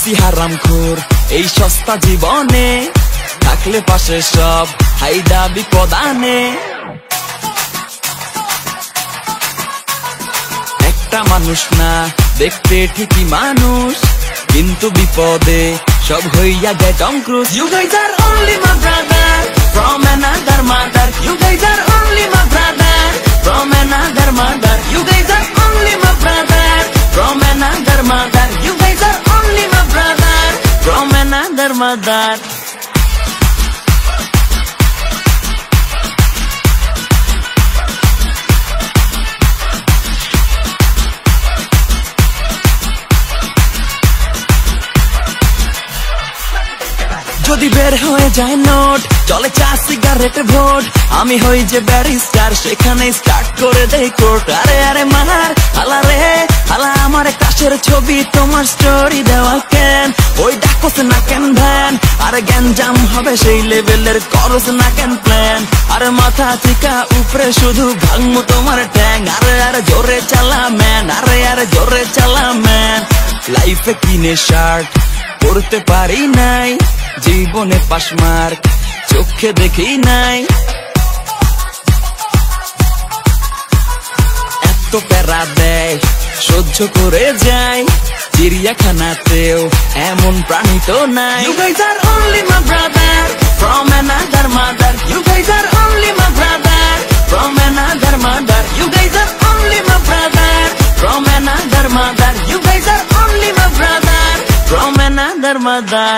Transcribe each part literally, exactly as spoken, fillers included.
হইছি হারামখোর এই সস্তা জীবনে, থাকলে পাশে সব হাইদা বিপদানে। একটা মানুষ না দেখতে ঠিকই মানুষ, কিন্তু বিপদে সব হইয়া যায় Tom Cruise. You guys are only my brother from another mother. You guys are only my brother from another mother. You guys are only my brother from another mother. You guys are only my brother from another mother. যদি বের হয়ে যায় note, চলে চা cigarette vote, আমি হই যে barrister, সেখানে স্টার্ট করে দেই কোর্ট। আরে আরে মার হালা রে হালা, আমার কাছের ছবি তোমার স্টোরি দেওয়া কেন, ওই ডাকস না কেন ভ্যান, আরে গ্যাঞ্জাম হবে সেই লেভেলের করস না কেন প্ল্যান। আরে মাথা থেকে উপরে শুধু ভাঙমু তোমার ট্যাং, আরে আরে জোরে চালা ম্যান, আরে আরে জোরে চালা ম্যান। লাইফে কিনে শার্ট পড়তে পারি নাই, জীবনে পাশ মার্ক চোখে দেখি নাই, এত প্যারা দেয় সহ্য করে যাই, চিড়িয়াখানাতেও এমন প্রাণী তো নাই। You guys are only my brother from another mother. You guys are only my brother from another mother. You guys are only my brother from another mother. You guys are only my brother from another mother.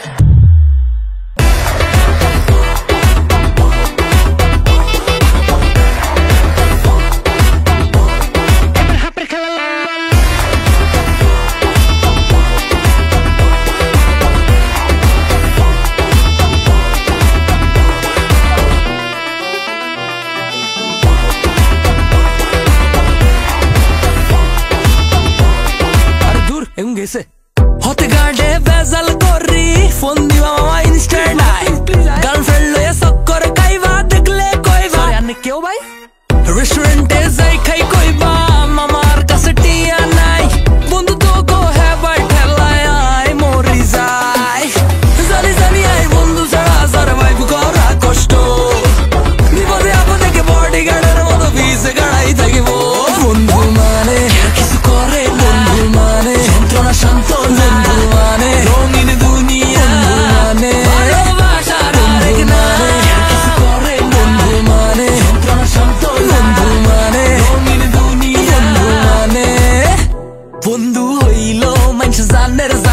হতে গার্ডে বেজাল করি phone দিবা মামা instant I, girlfriend লয়ে চক্কর খাইবা দেখলে কইবা আনে কেউ ভাই, রেস্টুরেন্টে যাই খাই কইবা মামার কাছে টিয়া নাই, বন্ধু তো গো হ্যাবাই ঠেলায় আই মরি যাই, জানি জানি আই বন্ধু ছাড়া সারভাইভ করা কষ্ট, বিপদে আপদে কে বডি গার্ডের মতো ভিজে গাড়াই থাকিব। বন্ধু মানে কিছু করে, বন্ধু মানে যন্ত্রণা শান্ত, বন্ধু মানে রঙিন দুনিয়া, মানে ভালোবাসার আরেক নাম, কিছু করে বন্ধু মানে যন্ত্রণা শান্ত, বন্ধু মানে রঙিন দুনিয়া, বন্ধু মানে বন্ধু হইল মানুষ জানের